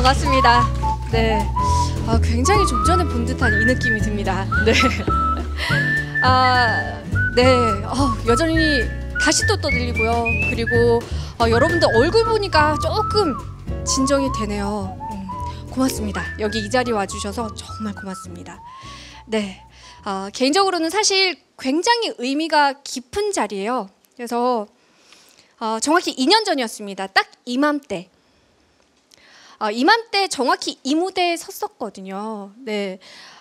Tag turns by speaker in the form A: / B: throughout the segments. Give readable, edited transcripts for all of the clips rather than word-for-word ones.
A: 반갑습니다. 네, 굉장히 좀 전에 본 듯한 이 느낌이 듭니다. 네, 네, 여전히 다시 또 떠들리고요. 그리고 여러분들 얼굴 보니까 조금 진정이 되네요. 고맙습니다. 여기 이 자리에 와주셔서 정말 고맙습니다. 네, 개인적으로는 사실 굉장히 의미가 깊은 자리예요. 그래서 정확히 2년 전이었습니다. 딱 이맘때. 이맘때 정확히 이 무대에 섰었거든요. 네,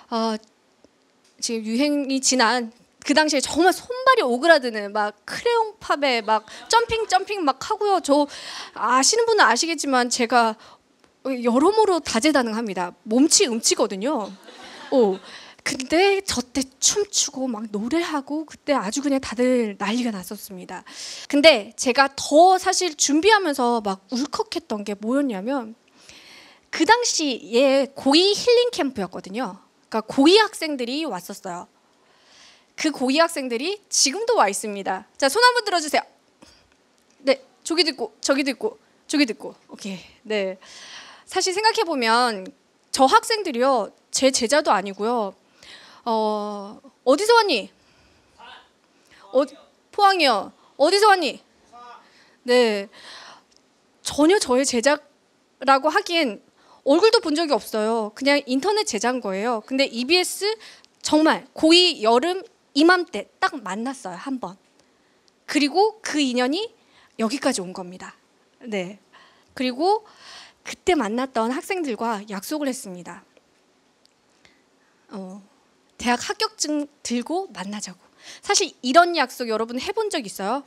A: 지금 유행이 지난 그 당시에 정말 손발이 오그라드는 막 크레용 팝에 막 점핑 막 하고요. 저 아시는 분은 아시겠지만 제가 여러모로 다재다능합니다. 몸치 음치거든요. 근데 저 때 춤추고 막 노래하고 그때 아주 그냥 다들 난리가 났었습니다. 근데 제가 더 사실 준비하면서 막 울컥했던 게 뭐였냐면 그 당시에 고2 힐링 캠프였거든요. 그러니까 고2 학생들이 왔었어요. 그 고2 학생들이 지금도 와 있습니다. 자, 손 한번 들어주세요. 네, 저기도 있고 저기도 있고 저기도 있고. 오케이. 네. 사실 생각해 보면 저 학생들이요, 제 제자도 아니고요. 어디서 왔니? 포항이요. 어디서 왔니? 네. 전혀 저의 제자라고 하기엔 얼굴도 본 적이 없어요. 그냥 인터넷 제자인 거예요. 근데 EBS 정말 고2 여름 이맘때 딱 만났어요, 한 번. 그리고 그 인연이 여기까지 온 겁니다. 네. 그리고 그때 만났던 학생들과 약속을 했습니다. 대학 합격증 들고 만나자고. 사실 이런 약속 여러분 해본 적 있어요?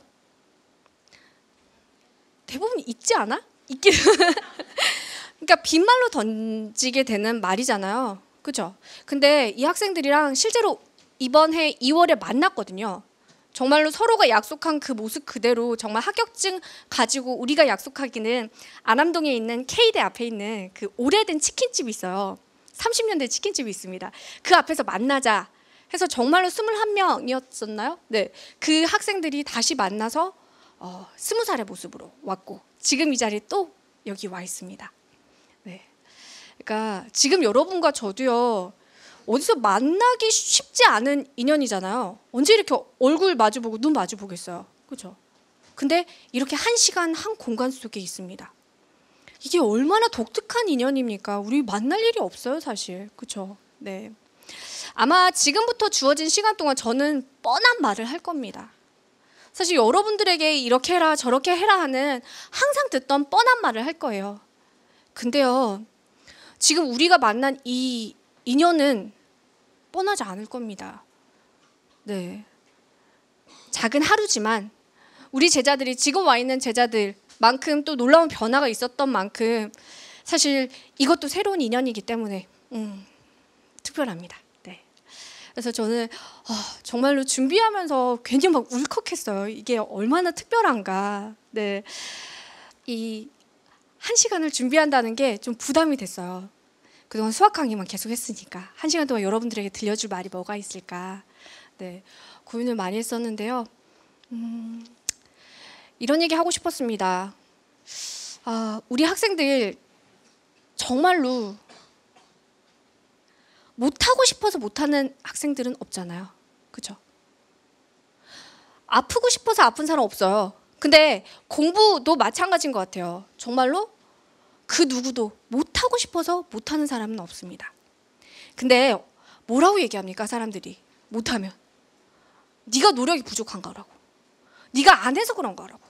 A: 대부분 있지 않아? 있긴. 그러니까 빈말로 던지게 되는 말이잖아요. 그죠? 근데 이 학생들이랑 실제로 이번 해 2월에 만났거든요. 정말로 서로가 약속한 그 모습 그대로 정말 합격증 가지고 우리가 약속하기는 안암동에 있는 K대 앞에 있는 그 오래된 치킨집이 있어요. 30년대 치킨집이 있습니다. 그 앞에서 만나자 해서 정말로 21명이었었나요? 네, 그 학생들이 다시 만나서 20살의 모습으로 왔고 지금 이 자리에 또 여기 와 있습니다. 네, 그러니까 지금 여러분과 저도요, 어디서 만나기 쉽지 않은 인연이잖아요. 언제 이렇게 얼굴 마주보고 눈 마주보겠어요. 그렇죠? 근데 이렇게 한 시간 한 공간 속에 있습니다. 이게 얼마나 독특한 인연입니까? 우리 만날 일이 없어요, 사실. 그렇죠? 네. 아마 지금부터 주어진 시간 동안 저는 뻔한 말을 할 겁니다. 사실 여러분들에게 이렇게 해라 저렇게 해라 하는 항상 듣던 뻔한 말을 할 거예요. 근데요, 지금 우리가 만난 이 인연은 뻔하지 않을 겁니다. 네. 작은 하루지만 우리 제자들이 지금 와 있는 제자들만큼 또 놀라운 변화가 있었던 만큼 사실 이것도 새로운 인연이기 때문에 특별합니다. 네. 그래서 저는 정말로 준비하면서 괜히 막 울컥했어요. 이게 얼마나 특별한가. 네. 이 한 시간을 준비한다는 게 좀 부담이 됐어요. 그동안 수학 강의만 계속 했으니까 한 시간 동안 여러분들에게 들려줄 말이 뭐가 있을까. 네, 고민을 많이 했었는데요. 이런 얘기 하고 싶었습니다. 우리 학생들 정말로 못하고 싶어서 못하는 학생들은 없잖아요. 그렇죠? 아프고 싶어서 아픈 사람 없어요. 근데 공부도 마찬가지인 것 같아요. 정말로 그 누구도 못하고 싶어서 못하는 사람은 없습니다. 근데 뭐라고 얘기합니까, 사람들이? 못하면 네가 노력이 부족한 거라고, 네가 안 해서 그런 거라고,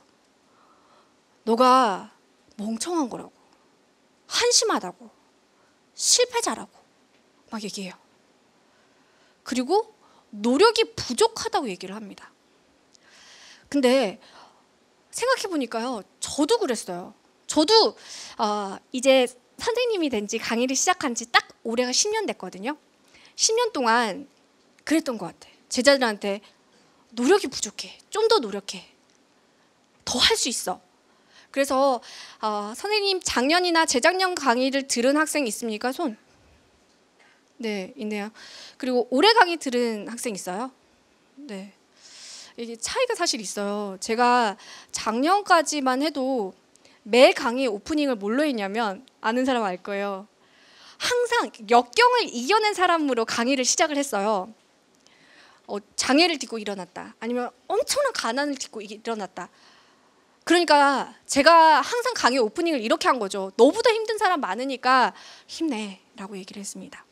A: 너가 멍청한 거라고, 한심하다고, 실패자라고 막 얘기해요. 그리고 노력이 부족하다고 얘기를 합니다. 근데 생각해보니까요, 저도 그랬어요. 저도 이제 선생님이 된 지, 강의를 시작한 지 딱 올해가 10년 됐거든요. 10년 동안 그랬던 것 같아. 제자들한테 노력이 부족해, 좀 더 노력해, 더 할 수 있어. 그래서 선생님 작년이나 재작년 강의를 들은 학생 있습니까? 손. 네, 있네요. 그리고 올해 강의 들은 학생 있어요? 네. 이게 차이가 사실 있어요. 제가 작년까지만 해도 매 강의 오프닝을 뭘로 했냐면 아는 사람 알 거예요. 항상 역경을 이겨낸 사람으로 강의를 시작을 했어요. 장애를 딛고 일어났다. 아니면 엄청난 가난을 딛고 일어났다. 그러니까 제가 항상 강의 오프닝을 이렇게 한 거죠. 너보다 힘든 사람 많으니까 힘내라고 얘기를 했습니다.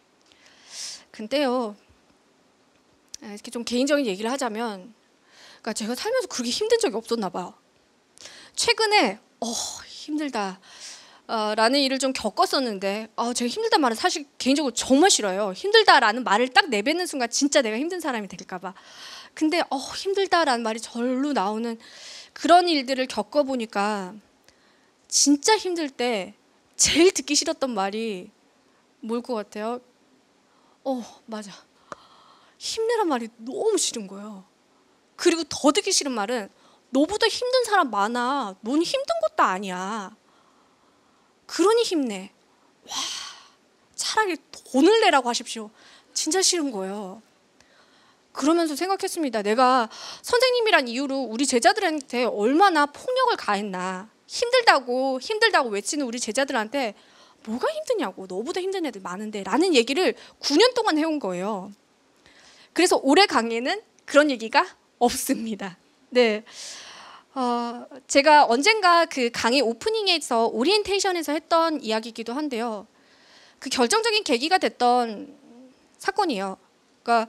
A: 근데요, 이렇게 좀 개인적인 얘기를 하자면, 그러니까 제가 살면서 그렇게 힘든 적이 없었나 봐요. 최근에 힘들다 라는 일을 좀 겪었었는데, 제가 힘들다는 말을 사실 개인적으로 정말 싫어요. 힘들다라는 말을 딱 내뱉는 순간 진짜 내가 힘든 사람이 될까 봐. 근데 힘들다라는 말이 절로 나오는 그런 일들을 겪어보니까 진짜 힘들 때 제일 듣기 싫었던 말이 뭘 것 같아요? 맞아. 힘내란 말이 너무 싫은 거예요. 그리고 더 듣기 싫은 말은 너보다 힘든 사람 많아. 넌 힘든 것도 아니야. 그러니 힘내. 와, 차라리 돈을 내라고 하십시오. 진짜 싫은 거예요. 그러면서 생각했습니다. 내가 선생님이란 이유로 우리 제자들한테 얼마나 폭력을 가했나. 힘들다고 외치는 우리 제자들한테 뭐가 힘드냐고, 너보다 힘든 애들 많은데 라는 얘기를 9년 동안 해온 거예요. 그래서 올해 강의는 그런 얘기가 없습니다. 네, 제가 언젠가 그 강의 오프닝에서 오리엔테이션에서 했던 이야기이기도 한데요. 그 결정적인 계기가 됐던 사건이에요. 그러니까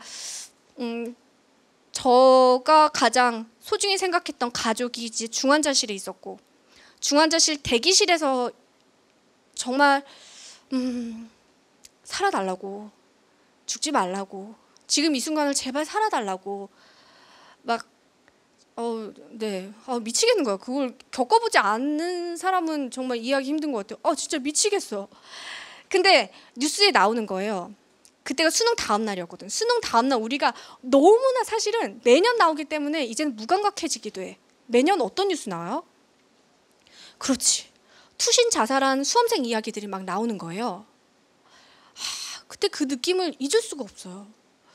A: 저가 가장 소중히 생각했던 가족이 이제 중환자실에 있었고, 중환자실 대기실에서 정말 살아달라고, 죽지 말라고, 지금 이 순간을 제발 살아달라고 막 미치겠는 거야. 그걸 겪어보지 않는 사람은 정말 이해하기 힘든 것 같아요. 진짜 미치겠어. 근데 뉴스에 나오는 거예요. 그때가 수능 다음 날이었거든. 수능 다음 날 우리가 너무나 사실은 매년 나오기 때문에 이제는 무감각해지기도 해. 매년 어떤 뉴스 나와요? 그렇지. 투신 자살한 수험생 이야기들이 막 나오는 거예요. 그때 그 느낌을 잊을 수가 없어요.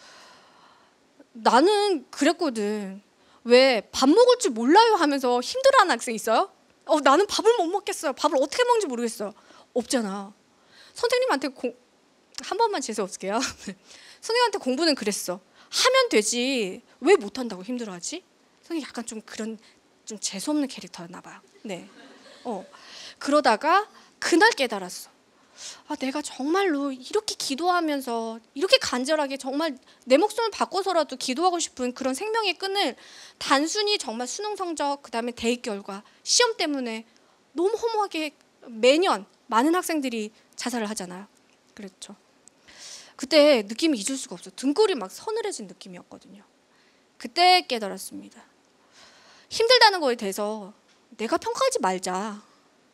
A: 나는 그랬거든. 왜 밥 먹을 줄 몰라요 하면서 힘들어하는 학생 있어요? 나는 밥을 못 먹겠어요. 밥을 어떻게 먹는지 모르겠어요. 없잖아. 선생님한테 한 번만 재수 없을게요. 선생님한테 공부는 그랬어. 하면 되지. 왜 못한다고 힘들어하지? 선생님 약간 좀 그런 좀 재수없는 캐릭터였나 봐요. 네. 그러다가 그날 깨달았어. 내가 정말로 이렇게 기도하면서 이렇게 간절하게 정말 내 목숨을 바꿔서라도 기도하고 싶은 그런 생명의 끈을 단순히 정말 수능 성적, 그다음에 대입 결과, 시험 때문에 너무 허무하게 매년 많은 학생들이 자살을 하잖아요. 그렇죠. 그때 느낌이 잊을 수가 없어. 등골이 막 서늘해진 느낌이었거든요. 그때 깨달았습니다. 힘들다는 거에 대해서 내가 평가하지 말자.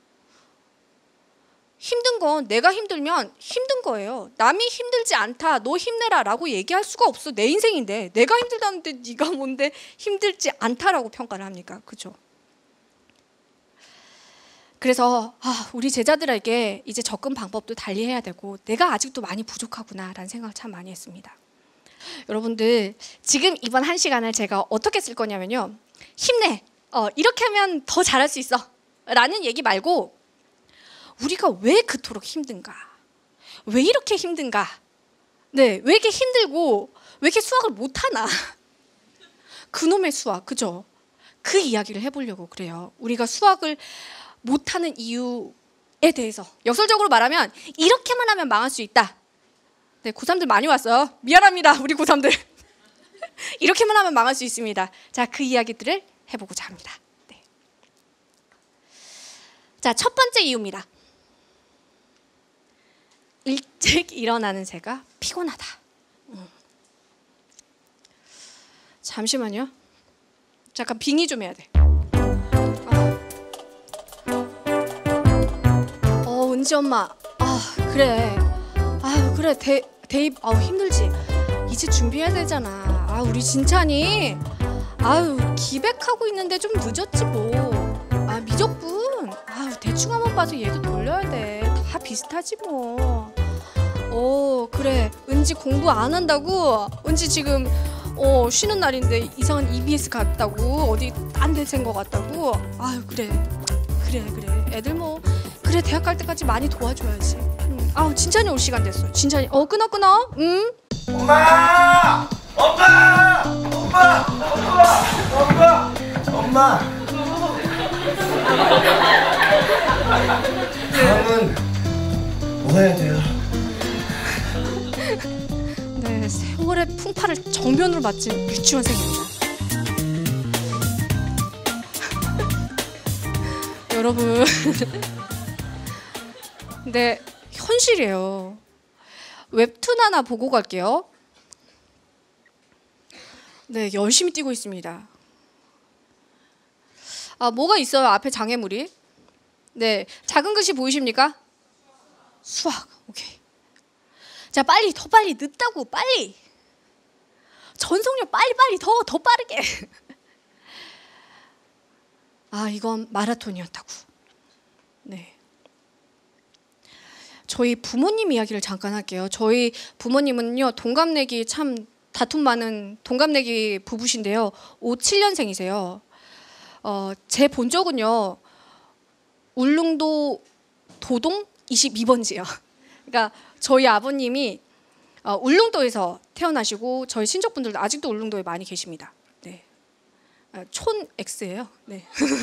A: 힘든 건 내가 힘들면 힘든 거예요. 남이 힘들지 않다, 너 힘내라 라고 얘기할 수가 없어. 내 인생인데 내가 힘들다는데 네가 뭔데 힘들지 않다라고 평가를 합니까? 그렇죠? 그래서 우리 제자들에게 이제 접근 방법도 달리해야 되고 내가 아직도 많이 부족하구나 라는 생각을 참 많이 했습니다. 여러분들 지금 이번 1시간을 제가 어떻게 쓸 거냐면요, 힘내, 이렇게 하면 더 잘할 수 있어 라는 얘기 말고 우리가 왜 그토록 힘든가? 왜 이렇게 힘든가? 네, 왜 이렇게 힘들고 왜 이렇게 수학을 못하나? 그놈의 수학, 그죠? 그 이야기를 해보려고 그래요. 우리가 수학을 못하는 이유에 대해서 역설적으로 말하면 이렇게만 하면 망할 수 있다. 네, 고3들 많이 왔어요. 미안합니다, 우리 고3들. 이렇게만 하면 망할 수 있습니다. 자, 그 이야기들을 해보고자 합니다. 네. 자, 첫 번째 이유입니다. 일찍 일어나는 새가 피곤하다. 잠시만요. 잠깐 빙의 좀 해야 돼. 은지 엄마. 그래. 그래. 대입 힘들지. 이제 준비해야 되잖아. 우리 진찬이. 기백하고 있는데 좀 늦었지 뭐. 미적분. 대충 한번 봐서 얘도 돌려야 돼. 다 비슷하지 뭐. 그래. 은지 공부 안 한다고? 은지 지금 쉬는 날인데 이상한 EBS 갔다고? 어디 딴 데 센 거 같다고? 그래. 애들 뭐 그래 대학 갈 때까지 많이 도와줘야지. 아우 진찬이 올 시간 됐어. 진찬이 끊어.
B: 엄마! 엄마! 엄마! 엄마! 엄마! 다음은 뭐 해야 돼요?
A: 네, 세월의 풍파를 정면으로 맞은 유치원생입니다. 여러분, 네, 현실이에요. 웹툰 하나 보고 갈게요. 네, 열심히 뛰고 있습니다. 뭐가 있어요? 앞에 장애물이. 네, 작은 글씨 보이십니까? 수학. 오케이. 자, 빨리, 더 빨리, 늦다고, 빨리. 전속력 빨리, 더 빠르게. 이건 마라톤이었다고. 네. 저희 부모님 이야기를 잠깐 할게요. 저희 부모님은요, 동갑내기 참 다툼 많은 동갑내기 부부신데요. 57년생이세요. 제 본적은요, 울릉도 도동 22번지요. 그러니까 저희 아버님이 울릉도에서 태어나시고 저희 친척분들도 아직도 울릉도에 많이 계십니다. 네. 촌 X예요. 네.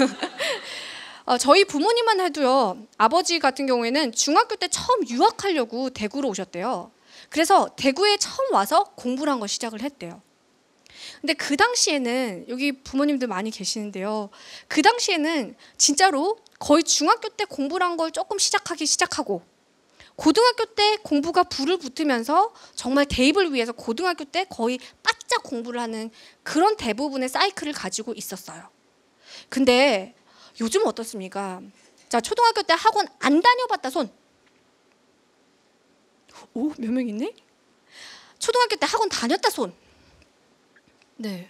A: 저희 부모님만 해도요. 아버지 같은 경우에는 중학교 때 처음 유학하려고 대구로 오셨대요. 그래서 대구에 처음 와서 공부를 한 거 시작을 했대요. 근데 그 당시에는 여기 부모님들 많이 계시는데요. 그 당시에는 진짜로 거의 중학교 때 공부를 한 걸 조금 시작하고 고등학교 때 공부가 불을 붙으면서 정말 대입을 위해서 고등학교 때 거의 바짝 공부를 하는 그런 대부분의 사이클을 가지고 있었어요. 근데 요즘 어떻습니까? 자, 초등학교 때 학원 안 다녀봤다 손. 오, 몇 명 있네? 초등학교 때 학원 다녔다 손. 네.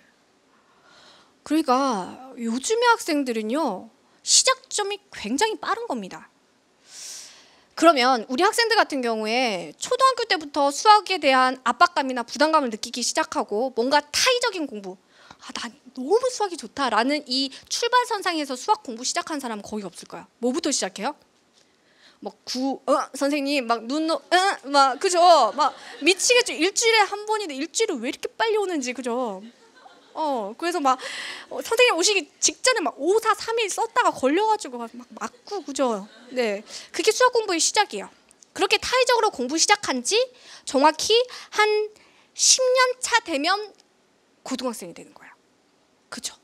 A: 그러니까 요즘의 학생들은요, 시작점이 굉장히 빠른 겁니다. 그러면 우리 학생들 같은 경우에 초등학교 때부터 수학에 대한 압박감이나 부담감을 느끼기 시작하고 뭔가 타의적인 공부, 난 너무 수학이 좋다라는 이 출발선상에서 수학 공부 시작한 사람은 거의 없을 거야. 뭐부터 시작해요? 막 선생님 막 막 그죠? 막 미치겠죠. 일주일에 한 번인데 일주일에 왜 이렇게 빨리 오는지 그죠? 그래서 막 선생님 오시기 직전에 막 5, 4, 3일 썼다가 걸려가지고 막 맞고 그죠? 네, 그게 수학 공부의 시작이에요. 그렇게 타의적으로 공부 시작한 지 정확히 한 10년 차 되면 고등학생이 되는 거예요. 그죠?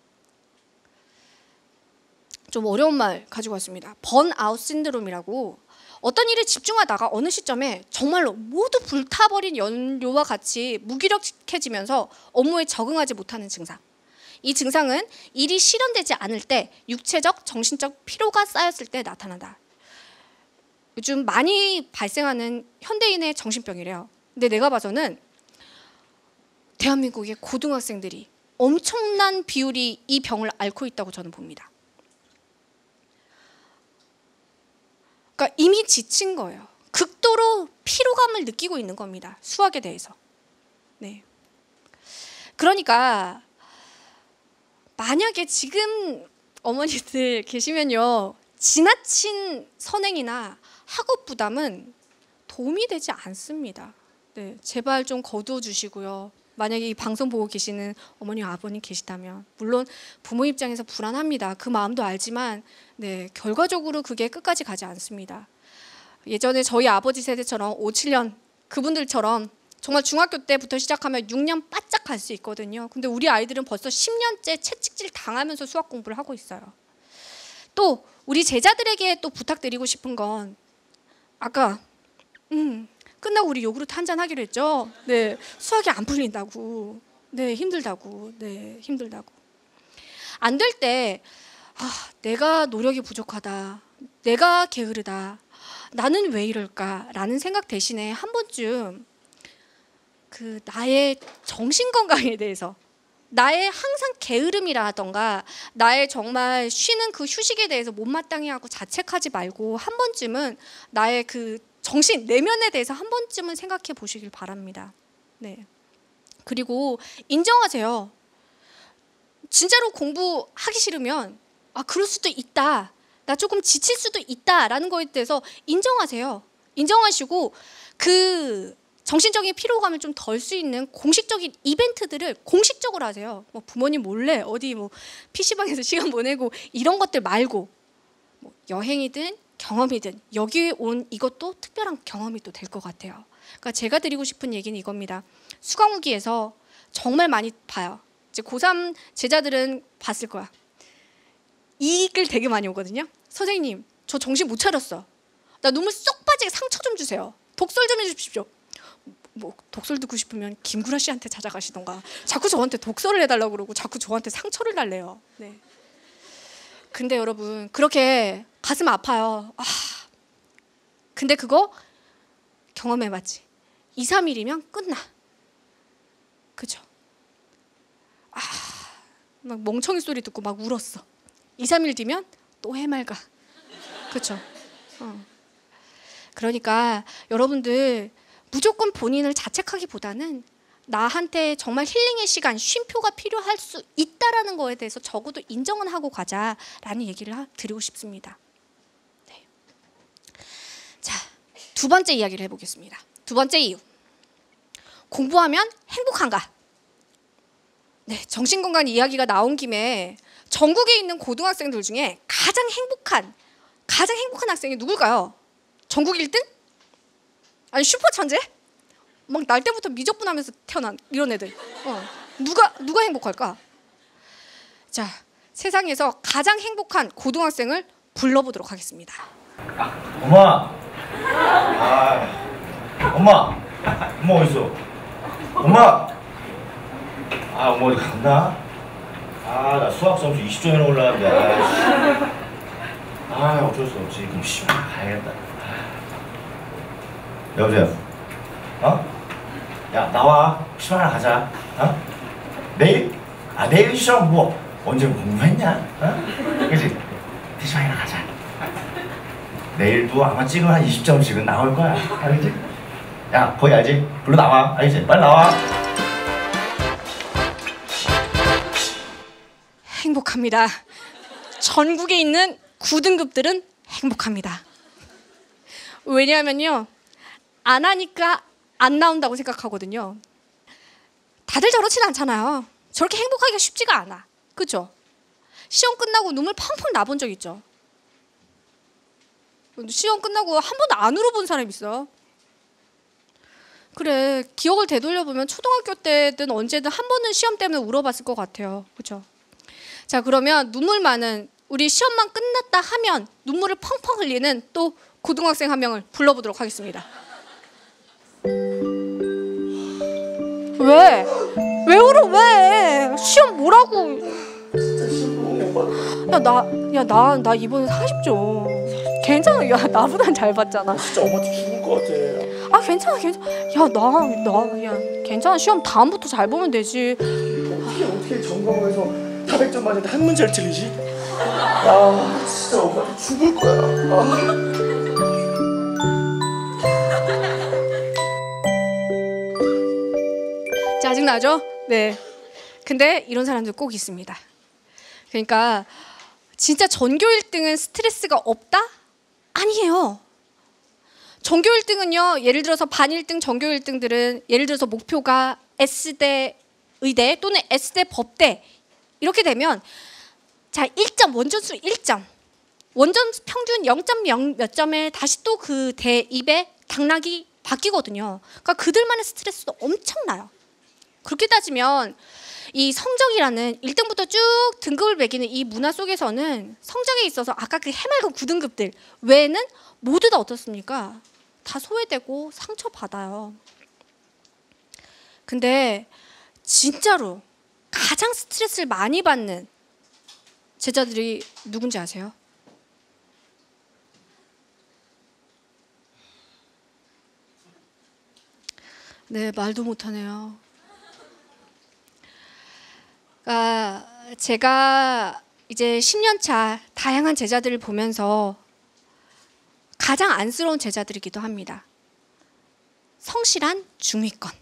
A: 좀 어려운 말 가지고 왔습니다. 번아웃 신드롬이라고 어떤 일에 집중하다가 어느 시점에 정말로 모두 불타버린 연료와 같이 무기력해지면서 업무에 적응하지 못하는 증상. 이 증상은 일이 실현되지 않을 때 육체적, 정신적 피로가 쌓였을 때 나타난다. 요즘 많이 발생하는 현대인의 정신병이래요. 근데 내가 봐서는 대한민국의 고등학생들이 엄청난 비율이 이 병을 앓고 있다고 저는 봅니다. 그러니까 이미 지친 거예요. 극도로 피로감을 느끼고 있는 겁니다. 수학에 대해서. 네. 그러니까 만약에 지금 어머니들 계시면요, 지나친 선행이나 학업 부담은 도움이 되지 않습니다. 네, 제발 좀 거두어 주시고요. 만약에 이 방송 보고 계시는 어머니, 아버님 계시다면 물론 부모 입장에서 불안합니다. 그 마음도 알지만 네, 결과적으로 그게 끝까지 가지 않습니다. 예전에 저희 아버지 세대처럼 5, 7년 그분들처럼 정말 중학교 때부터 시작하면 6년 바짝 갈 수 있거든요. 근데 우리 아이들은 벌써 10년째 채찍질 당하면서 수학 공부를 하고 있어요. 또 우리 제자들에게 또 부탁드리고 싶은 건 아까 끝나고 우리 요구르트 한잔 하기로 했죠. 네, 수학이 안 풀린다고. 네, 힘들다고. 네, 힘들다고. 안 될 때 내가 노력이 부족하다. 내가 게으르다. 나는 왜 이럴까라는 생각 대신에 한 번쯤 그 나의 정신 건강에 대해서, 나의 항상 게으름이라던가 나의 정말 쉬는 그 휴식에 대해서 못마땅해 하고 자책하지 말고 한 번쯤은 나의 그 정신 내면에 대해서 한 번쯤은 생각해 보시길 바랍니다. 네. 그리고 인정하세요. 진짜로 공부하기 싫으면 그럴 수도 있다. 나 조금 지칠 수도 있다라는 거에 대해서 인정하세요. 인정하시고 그 정신적인 피로감을 좀 덜 수 있는 공식적인 이벤트들을 공식적으로 하세요. 뭐 부모님 몰래 어디 뭐 PC방에서 시간 보내고 이런 것들 말고 뭐 여행이든 경험이든 여기 온 이것도 특별한 경험이 또 될 것 같아요. 그러니까 제가 드리고 싶은 얘기는 이겁니다. 수강후기에서 정말 많이 봐요. 이제 고3 제자들은 봤을 거야. 이 글 되게 많이 오거든요. 선생님, 저 정신 못 차렸어. 나 눈물 쏙 빠지게 상처 좀 주세요. 독설 좀 해주십시오. 뭐 독설 듣고 싶으면 김구라 씨한테 찾아가시던가. 자꾸 저한테 독설을 해달라고 그러고 자꾸 저한테 상처를 달래요. 네. 근데 여러분 그렇게 가슴 아파요. 근데 그거 경험해봤지. 2, 3일이면 끝나. 그죠? 막 멍청이 소리 듣고 막 울었어. 2, 3일 뒤면 또 해맑아. 그렇죠? 그러니까 여러분들 무조건 본인을 자책하기보다는 나한테 정말 힐링의 시간, 쉼표가 필요할 수 있다라는 거에 대해서 적어도 인정은 하고 가자라는 얘기를 드리고 싶습니다. 네. 자, 두 번째 이야기를 해보겠습니다. 두 번째 이유. 공부하면 행복한가? 네, 정신건강 이야기가 나온 김에 전국에 있는 고등학생들 중에 가장 행복한 학생이 누굴까요? 전국 1등? 아니 슈퍼 천재? 막 날 때부터 미적분하면서 태어난 이런 애들. 누가 행복할까? 자, 세상에서 가장 행복한 고등학생을 불러보도록 하겠습니다.
B: 엄마! 엄마 어디 있어? 엄마! 엄마 어디 갔나? 나 수학 점수 20점이나 올라왔는데. 어쩔 수 없지. 그럼 시험 가야겠다. 여보세요? 야, 나와. 시험 하나 가자. 내일? 내일 시험 뭐 언제 공부했냐? 그치? 시험이나 가자. 내일도 아마 찍으면 한 20점씩은 나올 거야. 알겠지? 야, 거기 알지? 불러 나와. 알겠지? 빨리 나와.
A: 행복합니다. 전국에 있는 9등급들은 행복합니다. 왜냐하면요, 안 하니까 안 나온다고 생각하거든요. 다들 저렇진 않잖아요. 저렇게 행복하기가 쉽지가 않아. 그죠? 시험 끝나고 눈물 펑펑 나본 적 있죠? 시험 끝나고 한 번도 안 울어본 사람 있어. 그래, 기억을 되돌려보면 초등학교 때든 언제든 한 번은 시험 때문에 울어봤을 것 같아요. 그죠? 자, 그러면 눈물 많은 우리 시험만 끝났다 하면 눈물을 펑펑 흘리는 또 고등학생 한 명을 불러보도록 하겠습니다. 왜? 왜 울어? 왜? 시험 뭐라고? 나 이번에 40점. 괜찮아. 야, 나보단 잘 봤잖아.
B: 진짜 엄마한테 죽을 것 같아.
A: 괜찮아. 야, 괜찮아. 시험 다음부터 잘 보면 되지.
B: 어떻게 전공에서 400점 맞는데 한 문제를 틀리지? 진짜 엄마한테 죽을 거야.
A: 짜증나죠? 네. 근데 이런 사람들 꼭 있습니다. 그러니까 진짜 전교 1등은 스트레스가 없다? 아니에요. 전교 1등은요. 예를 들어서 반 1등, 전교 1등들은 예를 들어서 목표가 S대 의대 또는 S대 법대 이렇게 되면 자, 1점 원전수 1점. 원전 평균 0.0 몇 점에 다시 또 그 대 입에 당락이 바뀌거든요. 그러니까 그들만의 스트레스도 엄청나요. 그렇게 따지면 이 성적이라는 1등부터 쭉 등급을 매기는 이 문화 속에서는 성적에 있어서 아까 그 해맑은 9등급들 외에는 모두 다 어떻습니까? 다 소외되고 상처받아요. 근데 진짜로 가장 스트레스를 많이 받는 제자들이 누군지 아세요? 네, 말도 못하네요. 제가 이제 10년차 다양한 제자들을 보면서 가장 안쓰러운 제자들이기도 합니다. 성실한 중위권.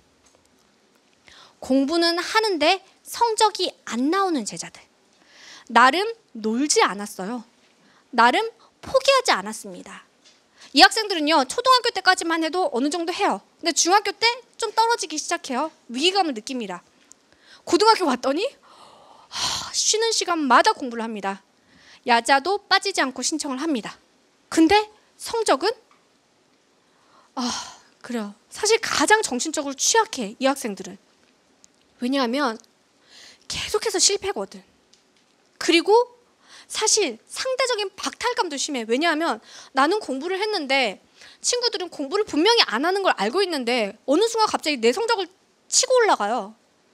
A: 공부는 하는데 성적이 안 나오는 제자들. 나름 놀지 않았어요. 나름 포기하지 않았습니다. 이 학생들은요, 초등학교 때까지만 해도 어느 정도 해요. 근데 중학교 때 좀 떨어지기 시작해요. 위기감을 느낍니다. 고등학교 왔더니 쉬는 시간마다 공부를 합니다. 야자도 빠지지 않고 신청을 합니다. 근데 성적은 그래요. 사실 가장 정신적으로 취약해, 이 학생들은. 왜냐하면 계속해서 실패거든. 그리고 사실 상대적인 박탈감도 심해. 왜냐하면 나는 공부를 했는데 친구들은 공부를 분명히 안 하는 걸 알고 있는데 어느 순간 갑자기 내 성적을 치고 올라가요.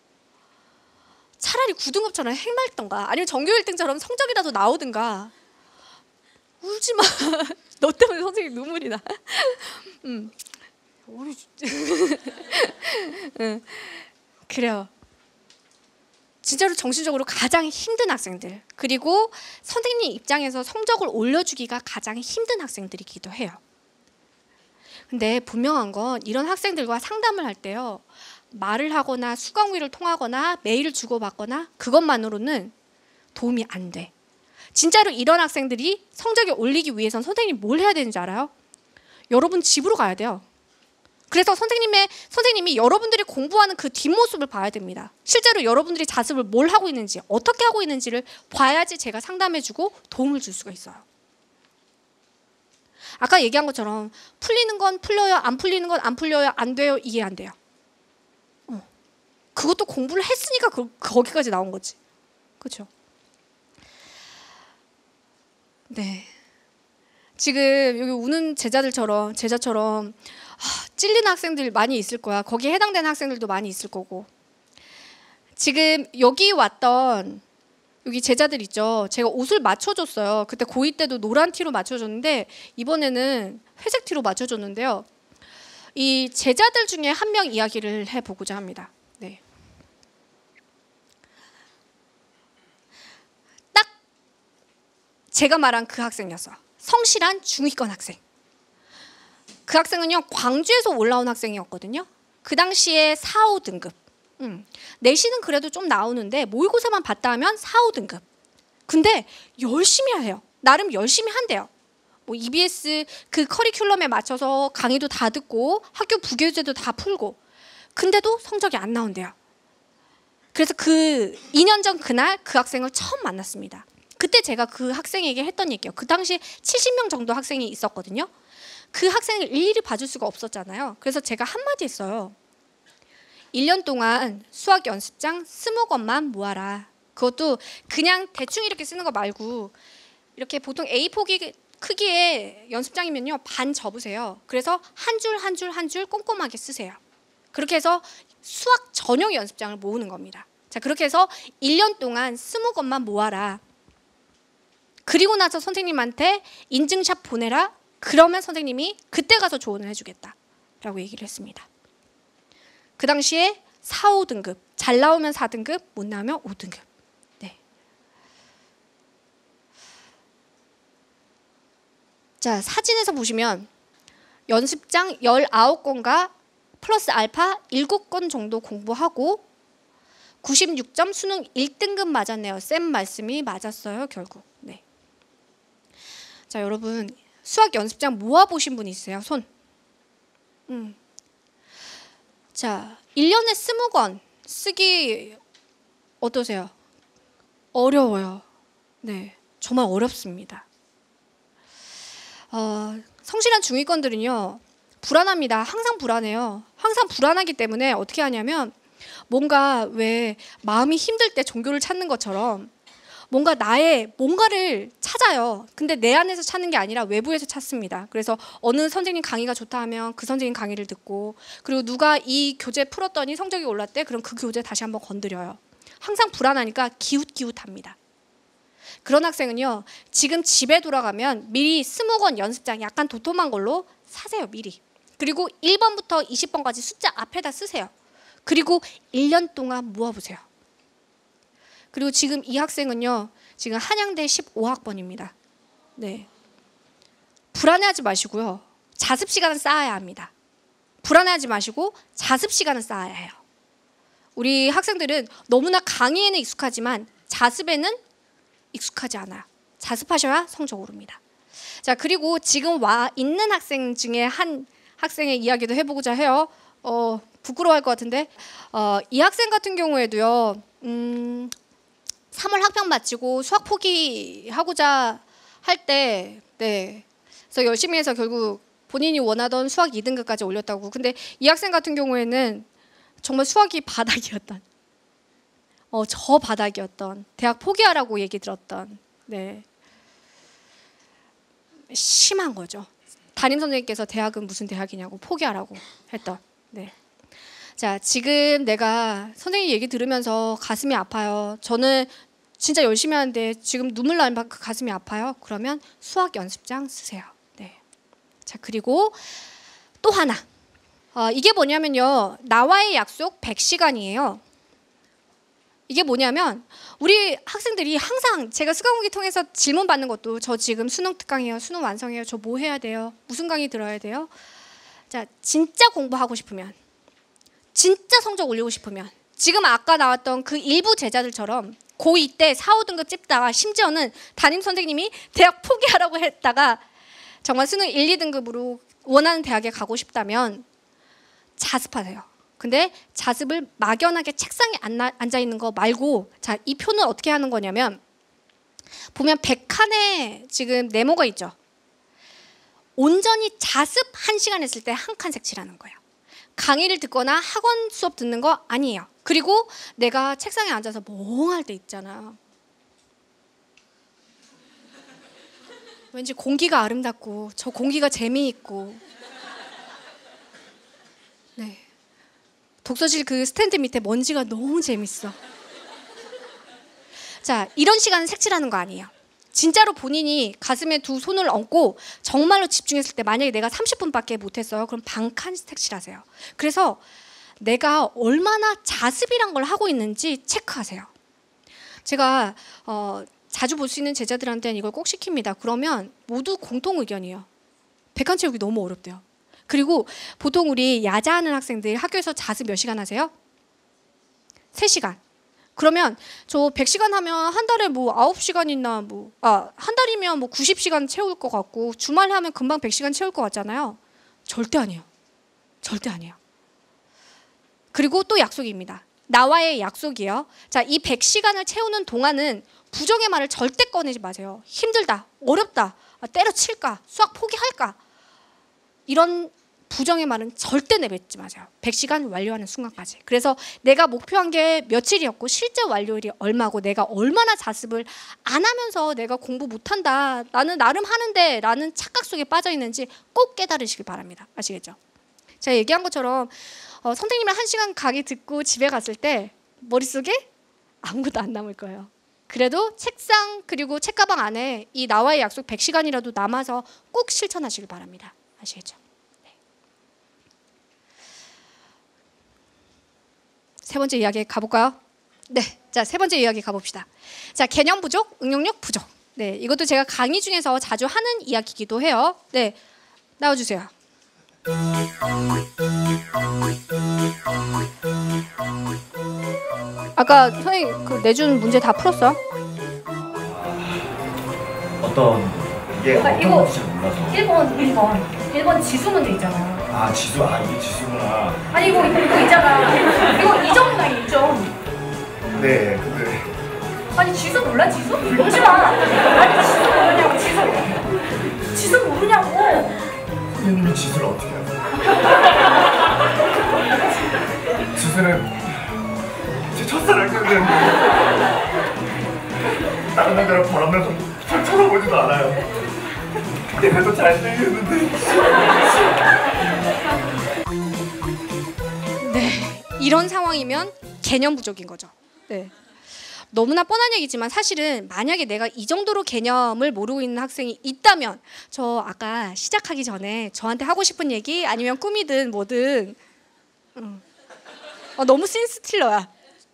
A: 차라리 9등급처럼 행말던가 아니면 전교 1등처럼 성적이라도 나오든가. 울지 마. 너 때문에 선생님 눈물이 나. 그래요. 진짜로 정신적으로 가장 힘든 학생들, 그리고 선생님 입장에서 성적을 올려주기가 가장 힘든 학생들이기도 해요. 근데 분명한 건 이런 학생들과 상담을 할 때요, 말을 하거나 수강위를 통하거나 메일을 주고받거나 그것만으로는 도움이 안 돼. 진짜로 이런 학생들이 성적을 올리기 위해선 선생님이 뭘 해야 되는지 알아요? 여러분 집으로 가야 돼요. 그래서 선생님이 여러분들이 공부하는 그 뒷모습을 봐야 됩니다. 실제로 여러분들이 자습을 뭘 하고 있는지, 어떻게 하고 있는지를 봐야지 제가 상담해주고 도움을 줄 수가 있어요. 아까 얘기한 것처럼 풀리는 건 풀려요, 안 풀리는 건 안 풀려요, 안 돼요, 이해 안 돼요. 그것도 공부를 했으니까 거기까지 나온 거지. 그렇죠? 네. 지금 여기 우는 제자처럼 찔리는 학생들 많이 있을 거야. 거기에 해당되는 학생들도 많이 있을 거고. 지금 여기 왔던 여기 제자들 있죠. 제가 옷을 맞춰줬어요. 그때 고2 때도 노란 티로 맞춰줬는데 이번에는 회색 티로 맞춰줬는데요. 이 제자들 중에 한 명 이야기를 해보고자 합니다. 네. 딱 제가 말한 그 학생이었어요. 성실한 중위권 학생. 그 학생은요, 광주에서 올라온 학생이었거든요. 그 당시에 4, 5등급. 내신은 그래도 좀 나오는데 모의고사만 봤다 하면 4, 5등급. 근데 열심히 해요. 나름 열심히 한대요. 뭐 EBS 그 커리큘럼에 맞춰서 강의도 다 듣고 학교 부교재도 다 풀고. 근데도 성적이 안 나온대요. 그래서 그 2년 전 그날 그 학생을 처음 만났습니다. 그때 제가 그 학생에게 했던 얘기예요. 그 당시 70명 정도 학생이 있었거든요. 그 학생을 일일이 봐줄 수가 없었잖아요. 그래서 제가 한마디 했어요. 1년 동안 수학 연습장 20권만 모아라. 그것도 그냥 대충 이렇게 쓰는 거 말고 이렇게 보통 A4 크기의 연습장이면요, 반 접으세요. 그래서 한 줄 한 줄 한 줄 꼼꼼하게 쓰세요. 그렇게 해서 수학 전용 연습장을 모으는 겁니다. 자, 그렇게 해서 1년 동안 20권만 모아라. 그리고 나서 선생님한테 인증샷 보내라. 그러면 선생님이 그때 가서 조언을 해주겠다 라고 얘기를 했습니다. 그 당시에 4, 5등급, 잘 나오면 4등급, 못 나오면 5등급. 네. 자, 사진에서 보시면 연습장 19권과 플러스 알파 7권 정도 공부하고 96점 수능 1등급 맞았네요. 쌤 말씀이 맞았어요, 결국. 네. 자, 여러분 수학 연습장 모아보신 분 있어요? 손. 자, 1년에 20권 쓰기 어떠세요? 어려워요. 네, 정말 어렵습니다. 성실한 중위권들은요, 불안합니다. 항상 불안해요. 항상 불안하기 때문에 어떻게 하냐면 뭔가 왜 마음이 힘들 때 종교를 찾는 것처럼 뭔가 나의 뭔가를 찾아요. 근데 내 안에서 찾는 게 아니라 외부에서 찾습니다. 그래서 어느 선생님 강의가 좋다 하면 그 선생님 강의를 듣고, 그리고 누가 이 교재 풀었더니 성적이 올랐대. 그럼 그 교재 다시 한번 건드려요. 항상 불안하니까 기웃기웃합니다. 그런 학생은요, 지금 집에 돌아가면 미리 20권 연습장 약간 도톰한 걸로 사세요. 미리. 그리고 1번부터 20번까지 숫자 앞에다 쓰세요. 그리고 1년 동안 모아보세요. 그리고 지금 이 학생은요, 지금 한양대 15학번입니다. 네. 불안해하지 마시고요. 자습 시간은 쌓아야 합니다. 불안해하지 마시고 자습 시간은 쌓아야 해요. 우리 학생들은 너무나 강의에는 익숙하지만 자습에는 익숙하지 않아요. 자습하셔야 성적 오릅니다. 자, 그리고 지금 와 있는 학생 중에 한 학생의 이야기도 해보고자 해요. 부끄러워할 것 같은데 이 학생 같은 경우에도요. 3월 학평 마치고 수학 포기하고자 할 때 그래서 열심히 해서 결국 본인이 원하던 수학 2등급까지 올렸다고. 근데 이 학생 같은 경우에는 정말 수학이 바닥이었던 저 바닥이었던 대학 포기하라고 얘기 들었던 심한 거죠. 담임 선생님께서 대학은 무슨 대학이냐고 포기하라고 했던. 자, 지금 내가 선생님 얘기 들으면서 가슴이 아파요. 저는 진짜 열심히 하는데 지금 눈물 나는 만큼 가슴이 아파요. 그러면 수학 연습장 쓰세요. 자, 그리고 또 하나. 이게 뭐냐면요. 나와의 약속 100시간이에요. 이게 뭐냐면 우리 학생들이 항상 제가 수강 후기 통해서 질문 받는 것도 저 지금 수능 특강이에요. 수능 완성해요. 저 뭐 해야 돼요? 무슨 강의 들어야 돼요? 자, 진짜 공부하고 싶으면, 진짜 성적 올리고 싶으면 지금 아까 나왔던 그 일부 제자들처럼 고2 때 4, 5등급 찍다가 심지어는 담임 선생님이 대학 포기하라고 했다가 정말 수능 1, 2등급으로 원하는 대학에 가고 싶다면 자습하세요. 근데 자습을 막연하게 책상에 앉아 있는 거 말고, 자, 이 표는 어떻게 하는 거냐면 보면 100칸의 지금 네모가 있죠. 온전히 자습 1시간 했을 때 한 칸 색칠하는 거예요. 강의를 듣거나 학원 수업 듣는 거 아니에요. 그리고 내가 책상에 앉아서 멍할 때 있잖아. 왠지 공기가 아름답고 저 공기가 재미있고 독서실 그 스탠드 밑에 먼지가 너무 재밌어. 자, 이런 시간은 색칠하는 거 아니에요. 진짜로 본인이 가슴에 두 손을 얹고 정말로 집중했을 때 만약에 내가 30분밖에 못했어요. 그럼 반칸 색칠하세요. 그래서 내가 얼마나 자습이란 걸 하고 있는지 체크하세요. 제가 자주 볼 수 있는 제자들한테는 이걸 꼭 시킵니다. 그러면 모두 공통 의견이에요. 100칸 채우기 너무 어렵대요. 그리고 보통 우리 야자하는 학생들 학교에서 자습 몇 시간 하세요? 3시간. 그러면 저 100시간 하면 한 달에 뭐 9시간이나 한 달이면 뭐 90시간 채울 것 같고 주말 하면 금방 100시간 채울 것 같잖아요. 절대 아니에요. 절대 아니에요. 그리고 또 약속입니다. 나와의 약속이에요. 자, 이 100시간을 채우는 동안은 부정의 말을 절대 꺼내지 마세요. 힘들다, 어렵다, 때려칠까, 수학 포기할까, 이런 부정의 말은 절대 내뱉지 마세요. 100시간 완료하는 순간까지. 그래서 내가 목표한 게 며칠이었고 실제 완료일이 얼마고 내가 얼마나 자습을 안 하면서 내가 공부 못한다, 나는 나름 하는데 라는 착각 속에 빠져 있는지 꼭 깨달으시길 바랍니다. 아시겠죠? 제가 얘기한 것처럼 선생님이 1시간 강의 듣고 집에 갔을 때 머릿속에 아무것도 안 남을 거예요. 그래도 책상 그리고 책가방 안에 이 나와의 약속 100시간이라도 남아서 꼭 실천하시길 바랍니다. 아시겠죠? 세 번째 이야기 가볼까요? 자, 세 번째 이야기 가봅시다. 자, 개념 부족, 응용력 부족. 이것도 제가 강의 중에서 자주 하는 이야기이기도 해요. 나와주세요. 아까 선생님 그 내준 문제 다 풀었어요?
B: 이게 어떤
A: 이거
B: 건지 잘 몰라서.
A: 1번 지수 문제 있잖아.
B: 지수, 이게 지수구나.
A: 아니 이거 있잖아. 이거 2점이다 2점.
B: 네, 근데
A: 아니 지수 몰라 지수? 모르지 마. 아니 지수 모르냐고 지수. 지수 모르냐고.
B: 선생님이 지수를 어떻게 해요? 지수는 제 첫사랑 때문에 다른 남자랑 바람나서 잘 쳐다보지도 않아요. 내가 더 잘생겼는데.
A: 이런 상황이면 개념 부족인 거죠. 너무나 뻔한 얘기지만 사실은 만약에 내가 이 정도로 개념을 모르고 있는 학생이 있다면, 저 아까 시작하기 전에 저한테 하고 싶은 얘기 아니면 꿈이든 뭐든 너무 신스틸러야.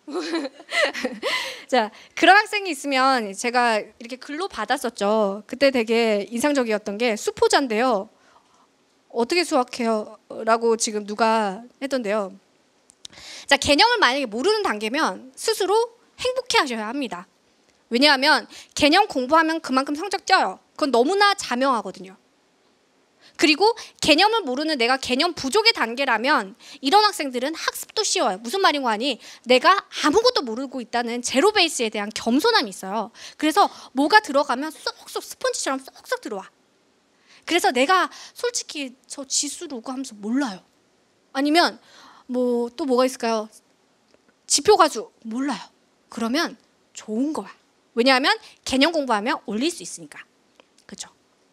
A: 자, 그런 학생이 있으면 제가 이렇게 글로 받았었죠. 그때 되게 인상적이었던 게 수포자인데요. 어떻게 수학해요? 라고 지금 누가 했던데요. 자, 개념을 만약에 모르는 단계면 스스로 행복해 하셔야 합니다. 왜냐하면 개념 공부하면 그만큼 성적 쪄요. 그건 너무나 자명하거든요. 그리고 개념을 모르는 내가 개념 부족의 단계라면 이런 학생들은 학습도 쉬워요. 무슨 말인 거 아니? 내가 아무것도 모르고 있다는 제로 베이스에 대한 겸손함이 있어요. 그래서 뭐가 들어가면 쏙쏙 스펀지처럼 쏙쏙 들어와. 그래서 내가 솔직히 저 지수 로그 하면서 몰라요. 아니면 뭐 또 뭐가 있을까요? 지표 가수 몰라요. 그러면 좋은 거야. 왜냐하면 개념 공부하면 올릴 수 있으니까. 그렇죠?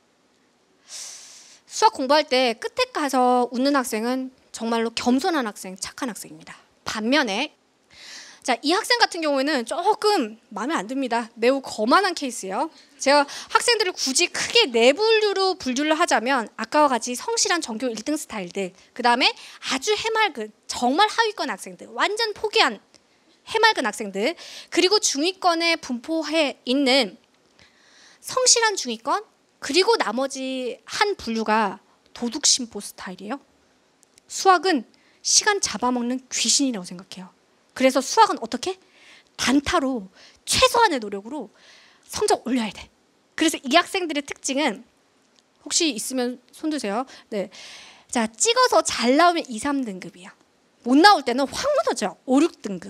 A: 수학 공부할 때 끝에 가서 웃는 학생은 정말로 겸손한 학생, 착한 학생입니다. 반면에 자, 이 학생 같은 경우에는 조금 마음에 안 듭니다. 매우 거만한 케이스예요. 제가 학생들을 굳이 크게 네 분류로 분류를 하자면 아까와 같이 성실한 전교 1등 스타일들, 그 다음에 아주 해맑은 정말 하위권 학생들, 완전 포기한 해맑은 학생들, 그리고 중위권에 분포해 있는 성실한 중위권, 그리고 나머지 한 분류가 도둑심보 스타일이에요. 수학은 시간 잡아먹는 귀신이라고 생각해요. 그래서 수학은 어떻게? 단타로 최소한의 노력으로 성적 올려야 돼. 그래서 이 학생들의 특징은 혹시 있으면 손 드세요. 네. 자, 찍어서 잘 나오면 2, 3등급이야. 못 나올 때는 확 무너져. 5, 6등급.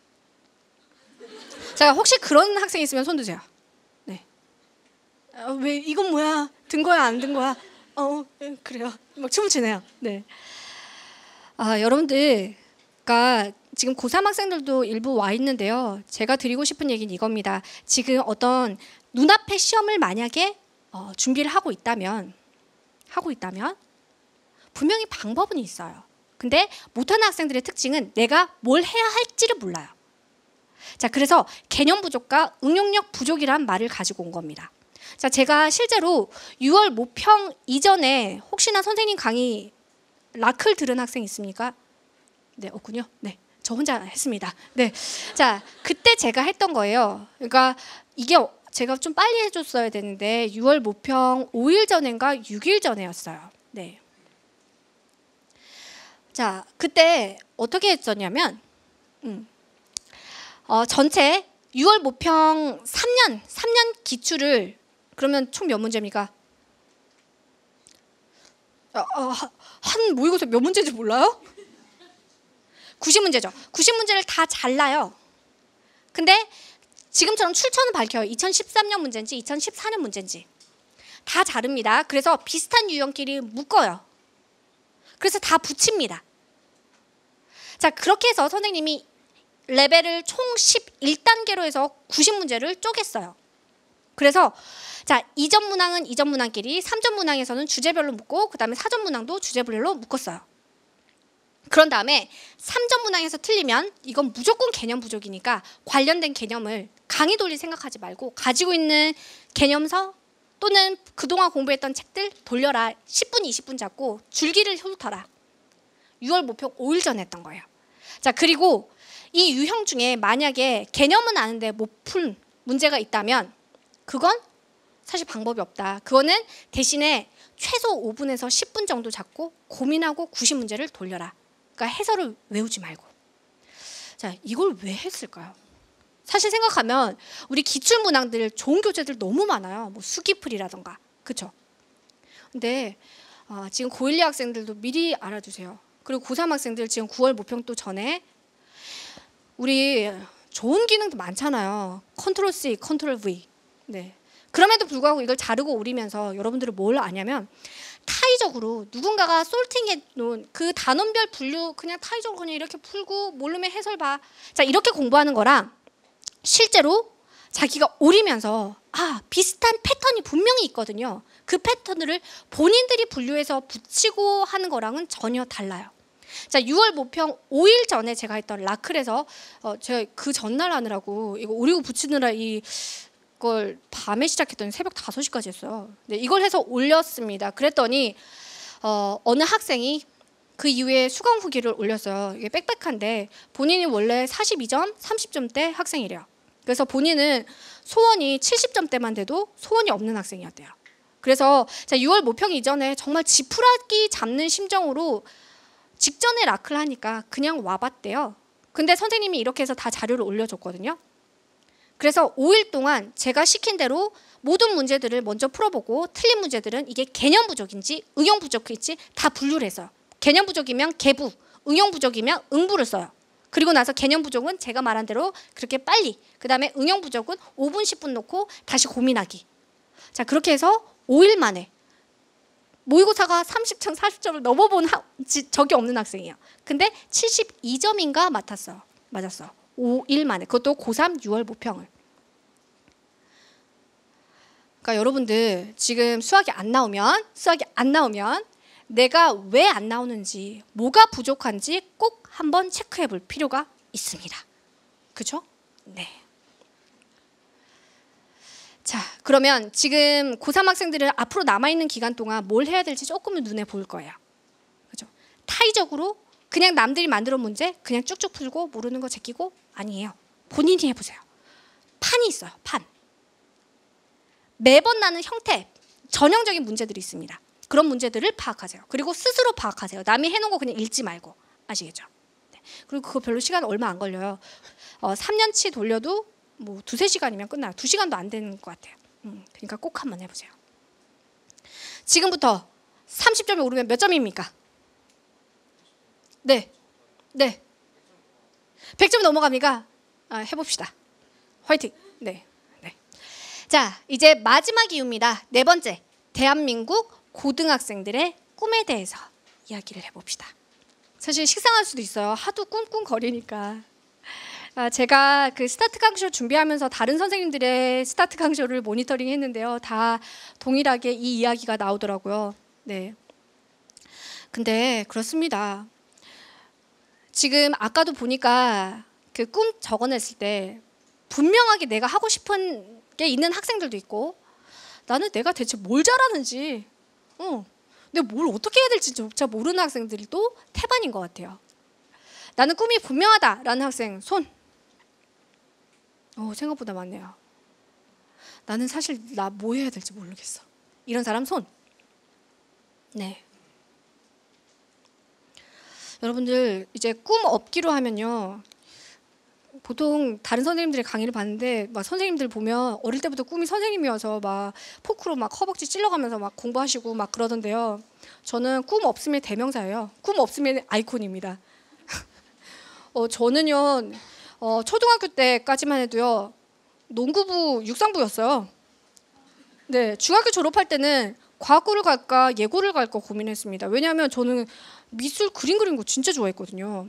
A: 자, 혹시 그런 학생 있으면 손 드세요. 네. 왜 이건 뭐야? 든 거야, 안 든 거야? 그래요. 막 춤을 추네요. 네. 여러분들, 그러니까 지금 고3 학생들도 일부 와 있는데요. 제가 드리고 싶은 얘기는 이겁니다. 지금 어떤 눈앞에 시험을 만약에 준비를 하고 있다면 분명히 방법은 있어요. 근데 못하는 학생들의 특징은 내가 뭘 해야 할지를 몰라요. 자, 그래서 개념 부족과 응용력 부족이란 말을 가지고 온 겁니다. 자, 제가 실제로 6월 모평 이전에 혹시나 선생님 강의 라클 들은 학생 있습니까? 네, 없군요. 네, 저 혼자 했습니다. 네, 자, 그때 제가 했던 거예요. 그러니까 이게 제가 좀 빨리 해줬어야 되는데 6월 모평 5일 전인가 6일 전에였어요. 네. 자, 그때 어떻게 했었냐면 전체 6월 모평 3년 기출을 그러면 총 몇 문제입니까? 한 모의고사 몇 문제인지 몰라요? 90문제죠. 90문제를 다 잘라요. 근데 지금처럼 출처는 밝혀요. 2013년 문제인지 2014년 문제인지. 다 자릅니다. 그래서 비슷한 유형끼리 묶어요. 그래서 다 붙입니다. 자, 그렇게 해서 선생님이 레벨을 총 11단계로 해서 90문제를 쪼갰어요. 그래서 자, 2점 문항은 2점 문항끼리, 3점 문항에서는 주제별로 묶고 그 다음에 4점 문항도 주제별로 묶었어요. 그런 다음에 3점 문항에서 틀리면 이건 무조건 개념 부족이니까 관련된 개념을 강의 돌릴 생각하지 말고 가지고 있는 개념서 또는 그동안 공부했던 책들 돌려라. 10분, 20분 잡고 줄기를 훑어라. 6월 모평 5일 전에 했던 거예요. 자, 그리고 이 유형 중에 만약에 개념은 아는데 못 푼 문제가 있다면 그건 사실 방법이 없다. 그거는 대신에 최소 5분에서 10분 정도 잡고 고민하고 90문제를 돌려라. 그러니까 해설을 외우지 말고. 자, 이걸 왜 했을까요? 사실 생각하면 우리 기출문항들 좋은 교재들 너무 많아요. 뭐 수기풀이라던가. 그렇죠? 근데 지금 고1, 2 학생들도 미리 알아두세요. 그리고 고3 학생들 지금 9월 모평도 전에 우리 좋은 기능도 많잖아요. 컨트롤 C, 컨트롤 V. 네. 그럼에도 불구하고 이걸 자르고 오리면서 여러분들은 뭘 아냐면 타의적으로 누군가가 솔팅해 놓은 그 단원별 분류 그냥 타의적으로 그냥 이렇게 풀고 모르면 해설 봐. 자, 이렇게 공부하는 거랑 실제로 자기가 오리면서 비슷한 패턴이 분명히 있거든요. 그 패턴을 본인들이 분류해서 붙이고 하는 거랑은 전혀 달라요. 자, 6월 모평 5일 전에 제가 했던 라클에서 제가 그 전날 하느라고 이거 오리고 붙이느라 이걸 밤에 시작했더니 새벽 5시까지 했어요. 네, 이걸 해서 올렸습니다. 그랬더니 어느 학생이 그 이후에 수강 후기를 올렸어요. 이게 빽빽한데 본인이 원래 42점, 30점대 학생이래요. 그래서 본인은 소원이 70점대만 돼도 소원이 없는 학생이었대요. 그래서 자, 6월 모평 이전에 정말 지푸라기 잡는 심정으로 직전에 라클 하니까 그냥 와봤대요. 근데 선생님이 이렇게 해서 다 자료를 올려줬거든요. 그래서 5일 동안 제가 시킨 대로 모든 문제들을 먼저 풀어보고 틀린 문제들은 이게 개념 부족인지 응용 부족인지 다 분류를 해서 개념 부족이면 개부, 응용 부족이면 응부를 써요. 그리고 나서 개념 부족은 제가 말한 대로 그렇게 빨리, 그 다음에 응용 부족은 5분, 10분 놓고 다시 고민하기. 자, 그렇게 해서 5일 만에 모의고사가 30점, 40점을 넘어본 적이 없는 학생이에요. 근데 72점인가 맞았어. 5일 만에. 그것도 고3 6월 모평을. 그러니까 여러분들 지금 수학이 안 나오면 내가 왜 안 나오는지, 뭐가 부족한지 꼭 한번 체크해 볼 필요가 있습니다. 그죠? 네. 자, 그러면 지금 고3 학생들은 앞으로 남아있는 기간 동안 뭘 해야 될지 조금은 눈에 보일 거예요. 그죠? 타의적으로 그냥 남들이 만들어 문제 그냥 쭉쭉 풀고 모르는 거 제끼고 아니에요. 본인이 해보세요. 판이 있어요. 판. 매번 나는 형태, 전형적인 문제들이 있습니다. 그런 문제들을 파악하세요. 그리고 스스로 파악하세요. 남이 해놓은 거 그냥 읽지 말고. 아시겠죠? 네. 그리고 그거 별로 시간 얼마 안 걸려요. 3년치 돌려도 뭐 2-3시간이면 끝나요. 2시간도 안 되는 것 같아요. 그러니까 꼭 한번 해보세요. 지금부터 30점이 오르면 몇 점입니까? 네. 100점 넘어갑니까? 해봅시다. 화이팅. 네. 자, 이제 마지막 이유입니다. 4번째, 대한민국 고등학생들의 꿈에 대해서 이야기를 해봅시다. 사실 식상할 수도 있어요. 하도 꿍꿍거리니까. 제가 그 스타트 강쇼 준비하면서 다른 선생님들의 스타트 강쇼를 모니터링 했는데요. 다 동일하게 이 이야기가 나오더라고요. 네. 근데 그렇습니다. 지금 아까도 보니까 그 꿈 적어냈을 때 분명하게 내가 하고 싶은 게 있는 학생들도 있고 나는 내가 대체 뭘 잘하는지 내가 뭘 어떻게 해야 될지 조차 모르는 학생들도 태반인 것 같아요. 나는 꿈이 분명하다라는 학생 손. 생각보다 많네요. 나는 사실 나 뭐 해야 될지 모르겠어. 이런 사람 손. 네. 여러분들 이제 꿈 없기로 하면요. 보통 다른 선생님들의 강의를 봤는데 막 선생님들 보면 어릴 때부터 꿈이 선생님이어서 막 포크로 막 허벅지 찔러가면서 막 공부하시고 막 그러던데요. 저는 꿈 없으면 대명사예요. 꿈 없으면 아이콘입니다. 저는요 초등학교 때까지만 해도요 농구부 육상부였어요. 네, 중학교 졸업할 때는 과학고를 갈까 예고를 갈까 고민했습니다. 왜냐하면 저는 미술 그림 그리는 거 진짜 좋아했거든요.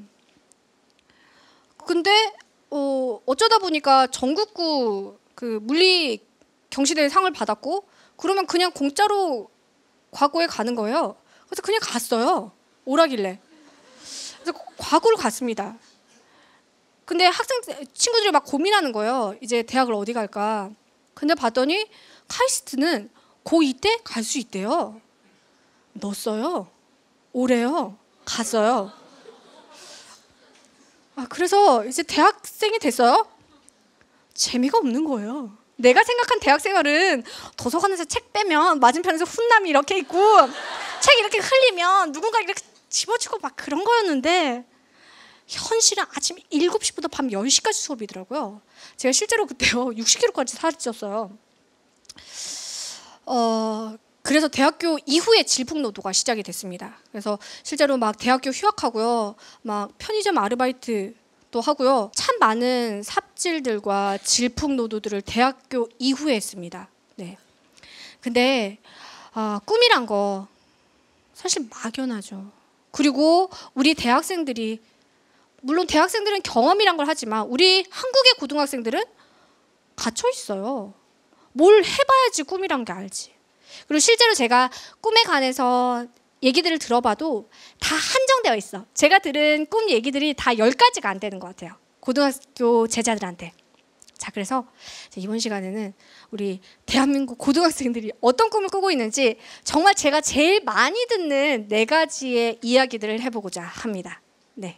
A: 근데 어쩌다 보니까 전국구 그 물리 경시대회 상을 받았고 그러면 그냥 공짜로 과고에 가는 거예요. 그래서 그냥 갔어요. 오라길래. 그래서 과고를 갔습니다. 근데 학생 친구들이 막 고민하는 거예요. 이제 대학을 어디 갈까. 근데 봤더니 카이스트는 고2 때 갈 수 있대요. 넣었어요. 올해요. 갔어요. 그래서 이제 대학생이 됐어요. 재미가 없는 거예요. 내가 생각한 대학생활은 도서관에서 책 빼면 맞은편에서 훈남이 이렇게 있고 책 이렇게 흘리면 누군가 이렇게 집어주고 막 그런 거였는데 현실은 아침 7시부터 밤 10시까지 수업이더라고요. 제가 실제로 그때요 60kg까지 살쪘어요. 그래서 대학교 이후에 질풍노도가 시작이 됐습니다. 그래서 실제로 막 대학교 휴학하고요, 막 편의점 아르바이트도 하고요, 참 많은 삽질들과 질풍노도들을 대학교 이후에 했습니다. 네. 근데 꿈이란 거 사실 막연하죠. 그리고 우리 대학생들이 물론 대학생들은 경험이란 걸 하지만 우리 한국의 고등학생들은 갇혀 있어요. 뭘 해봐야지 꿈이란 게 알지. 그리고 실제로 제가 꿈에 관해서 얘기들을 들어봐도 다 한정되어 있어. 제가 들은 꿈 얘기들이 다 10가지가 안 되는 것 같아요. 고등학교 제자들한테. 자, 그래서 이번 시간에는 우리 대한민국 고등학생들이 어떤 꿈을 꾸고 있는지 정말 제가 제일 많이 듣는 4가지의 이야기들을 해보고자 합니다. 네.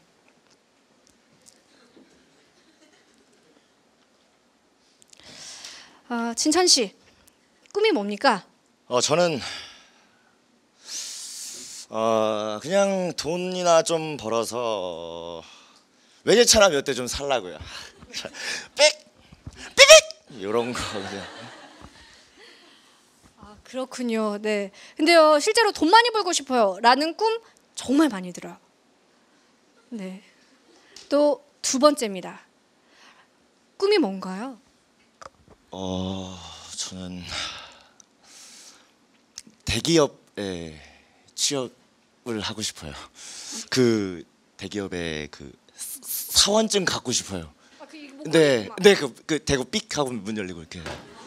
A: 진찬 씨, 꿈이 뭡니까?
C: 저는 그냥 돈이나 좀 벌어서 외제차나 몇 대 좀 살라고요. 삑! 삑! 이런 거 그냥.
A: 아, 그렇군요. 네. 근데요, 실제로 돈 많이 벌고 싶어요라는 꿈 정말 많이 들어요. 네. 또 두 번째입니다. 꿈이 뭔가요?
C: 저는 대기업에 취업을 하고 싶어요. 그 대기업에 그 사원증 갖고 싶어요.
A: 아, 그
C: 네, 그 대구 삑 하고 문 열리고 이렇게.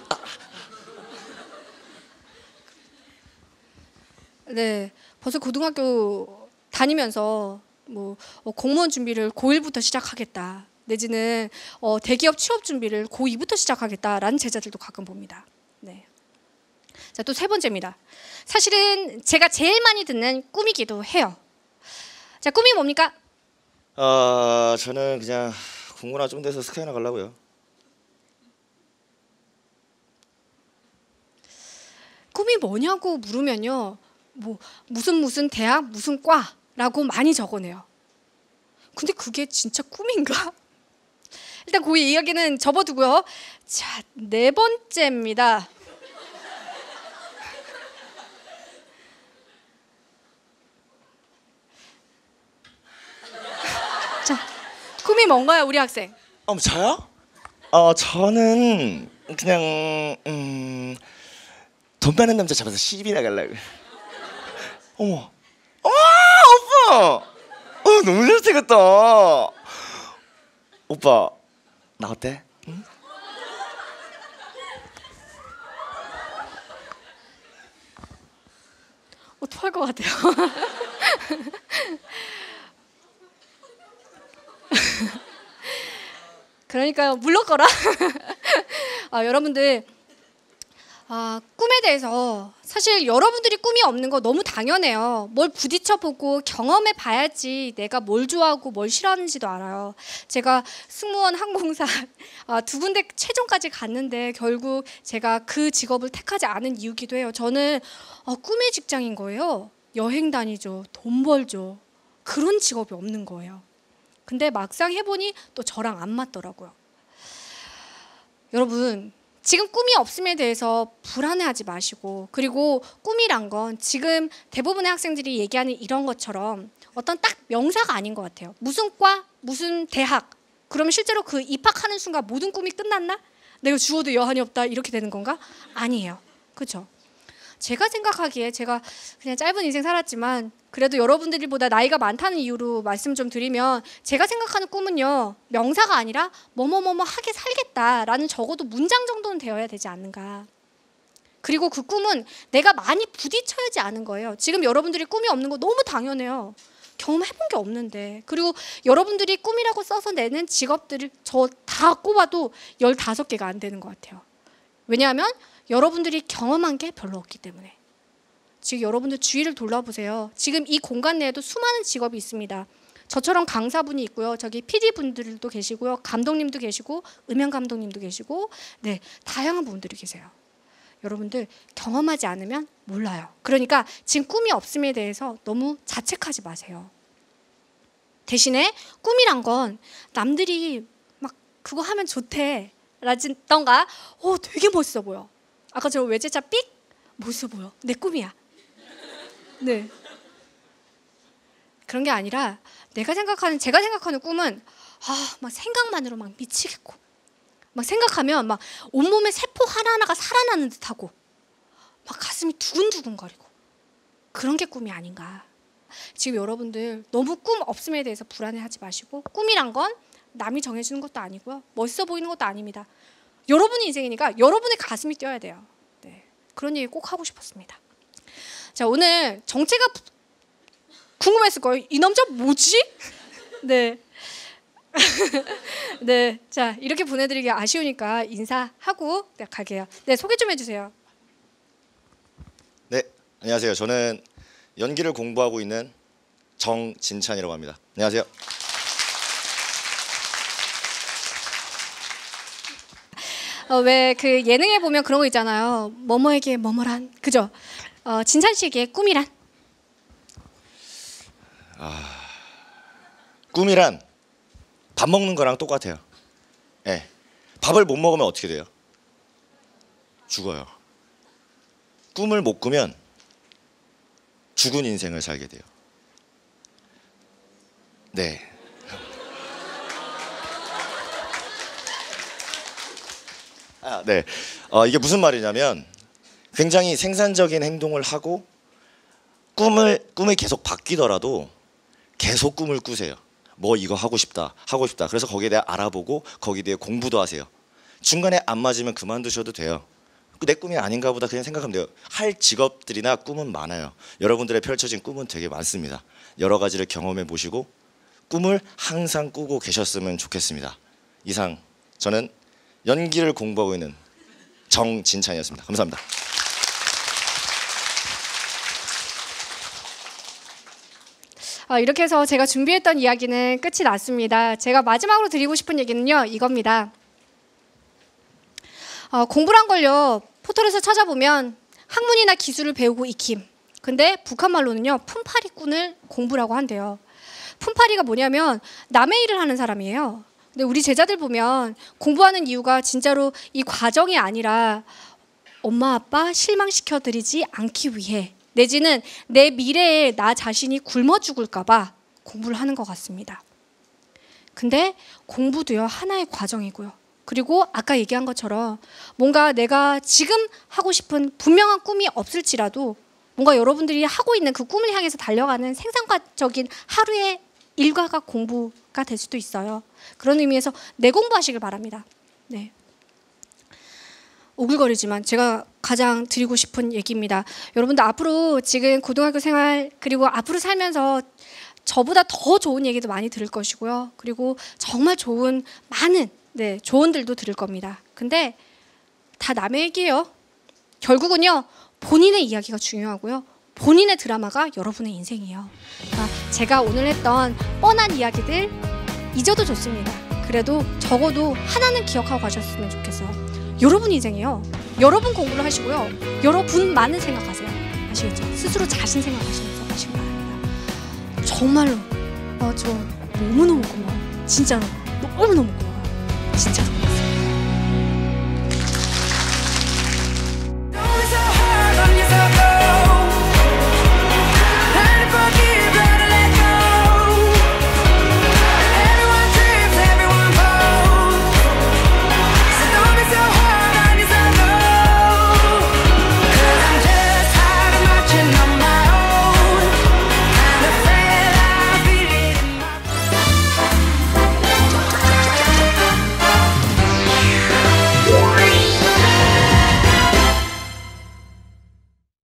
A: 네. 벌써 고등학교 다니면서 뭐 공무원 준비를 고1부터 시작하겠다. 내지는 대기업 취업 준비를 고2부터 시작하겠다라는 제자들도 가끔 봅니다. 네. 자, 또 세 번째입니다. 사실은 제가 제일 많이 듣는 꿈이기도 해요. 자, 꿈이 뭡니까?
C: 저는 그냥 공부나 좀 돼서 스카이나 가려고요.
A: 꿈이 뭐냐고 물으면요. 뭐 무슨 대학 무슨 과라고 많이 적어내요. 근데 그게 진짜 꿈인가? 일단 그 이야기는 접어두고요. 자, 네 번째입니다. 자, 꿈이 뭔가요, 우리 학생?
C: 저요? 저는 그냥 돈 많은 남자 잡아서 시집이나 가려고. 어머, 오빠, 너무 잘생겼다. 오빠, 나 어때? 응?
A: 토할 것 같아요. 그러니까요, 물러거라. 여러분들, 꿈에 대해서 사실 여러분들이 꿈이 없는 거 너무 당연해요. 뭘 부딪혀보고 경험해 봐야지 내가 뭘 좋아하고 뭘 싫어하는지도 알아요. 제가 승무원, 항공사 두 군데 최종까지 갔는데 결국 제가 그 직업을 택하지 않은 이유기도 해요. 저는 꿈의 직장인 거예요. 여행 다니죠. 돈 벌죠. 그런 직업이 없는 거예요. 근데 막상 해보니 또 저랑 안 맞더라고요. 여러분, 지금 꿈이 없음에 대해서 불안해하지 마시고, 그리고 꿈이란 건 지금 대부분의 학생들이 얘기하는 이런 것처럼 어떤 딱 명사가 아닌 것 같아요. 무슨 과, 무슨 대학, 그러면 실제로 그 입학하는 순간 모든 꿈이 끝났나? 내가 죽어도 여한이 없다 이렇게 되는 건가? 아니에요. 그렇죠? 제가 생각하기에 제가 그냥 짧은 인생 살았지만 그래도 여러분들보다 나이가 많다는 이유로 말씀 좀 드리면, 제가 생각하는 꿈은요, 명사가 아니라 뭐뭐뭐뭐 하게 살겠다라는 적어도 문장 정도는 되어야 되지 않는가. 그리고 그 꿈은 내가 많이 부딪혀야지 아는 거예요. 지금 여러분들이 꿈이 없는 거 너무 당연해요. 경험해본 게 없는데. 그리고 여러분들이 꿈이라고 써서 내는 직업들을 저 다 꼽아도 15개가 안 되는 것 같아요. 왜냐하면 여러분들이 경험한 게 별로 없기 때문에. 지금 여러분들 주위를 돌아보세요. 지금 이 공간 내에도 수많은 직업이 있습니다. 저처럼 강사분이 있고요. 저기 PD분들도 계시고요. 감독님도 계시고 음향 감독님도 계시고, 네, 다양한 분들이 계세요. 여러분들 경험하지 않으면 몰라요. 그러니까 지금 꿈이 없음에 대해서 너무 자책하지 마세요. 대신에 꿈이란 건 남들이 막 그거 하면 좋대 라든가 되게 멋있어 보여. 아까 저 외제차 삑? 멋있어 보여. 내 꿈이야. 네. 그런 게 아니라 제가 생각하는 꿈은 막 생각만으로 막 미치겠고, 막 생각하면 막 온몸의 세포 하나하나가 살아나는 듯하고 막 가슴이 두근두근거리고, 그런 게 꿈이 아닌가. 지금 여러분들 너무 꿈 없음에 대해서 불안해하지 마시고, 꿈이란 건 남이 정해주는 것도 아니고요, 멋있어 보이는 것도 아닙니다. 여러분의 인생이니까 여러분의 가슴이 뛰어야 돼요. 네, 그런 얘기 꼭 하고 싶었습니다. 자, 오늘 정체가 궁금했을 거예요. 이 남자 뭐지? 네. 네, 자, 이렇게 보내드리기 아쉬우니까 인사하고 갈게요. 네, 소개 좀 해주세요.
C: 네, 안녕하세요. 저는 연기를 공부하고 있는 정진찬이라고 합니다. 안녕하세요.
A: 왜 그 예능에 보면 그런 거 있잖아요. 뭐뭐에게 뭐뭐란, 그죠? 진찬 씨에게 꿈이란?
C: 꿈이란 밥 먹는 거랑 똑같아요. 네. 밥을 못 먹으면 어떻게 돼요? 죽어요. 꿈을 못 꾸면 죽은 인생을 살게 돼요. 네. 네. 이게 무슨 말이냐면 굉장히 생산적인 행동을 하고 꿈이 계속 바뀌더라도 계속 꿈을 꾸세요. 뭐 이거 하고 싶다. 그래서 거기에 대해 알아보고 거기에 대해 공부도 하세요. 중간에 안 맞으면 그만두셔도 돼요. 내 꿈이 아닌가 보다 그냥 생각하면 돼요. 할 직업들이나 꿈은 많아요. 여러분들의 펼쳐진 꿈은 되게 많습니다. 여러 가지를 경험해 보시고 꿈을 항상 꾸고 계셨으면 좋겠습니다. 이상 저는 연기를 공부하고 있는 정진찬이었습니다. 감사합니다.
A: 이렇게 해서 제가 준비했던 이야기는 끝이 났습니다. 제가 마지막으로 드리고 싶은 얘기는요, 이겁니다. 공부란 걸요, 포털에서 찾아보면 학문이나 기술을 배우고 익힘. 근데 북한 말로는요, 품팔이꾼을 공부라고 한대요. 품팔이가 뭐냐면 남의 일을 하는 사람이에요. 근데 우리 제자들 보면 공부하는 이유가 진짜로 이 과정이 아니라 엄마 아빠 실망시켜드리지 않기 위해, 내지는 내 미래에 나 자신이 굶어 죽을까 봐 공부를 하는 것 같습니다. 근데 공부도요, 하나의 과정이고요. 그리고 아까 얘기한 것처럼 뭔가 내가 지금 하고 싶은 분명한 꿈이 없을지라도 뭔가 여러분들이 하고 있는 그 꿈을 향해서 달려가는 생산적인 하루의 일과가 공부가 될 수도 있어요. 그런 의미에서 내공부하시길 바랍니다. 네. 오글거리지만 제가 가장 드리고 싶은 얘기입니다. 여러분들 앞으로 지금 고등학교 생활 그리고 앞으로 살면서 저보다 더 좋은 얘기도 많이 들을 것이고요. 그리고 정말 좋은 많은 조언들도 들을 겁니다. 근데 다 남의 얘기예요. 결국은요, 본인의 이야기가 중요하고요. 본인의 드라마가 여러분의 인생이에요. 그러니까 제가 오늘 했던 뻔한 이야기들 잊어도 좋습니다. 그래도 적어도 하나는 기억하고 가셨으면 좋겠어요. 여러분 인생이에요. 여러분 공부를 하시고요. 여러분만은 생각하세요. 아시겠죠? 스스로 자신 생각하시면서 하시기 바랍니다. 정말로 저 너무너무 고마워요. 진짜로 너무너무 고마워요. 진짜로.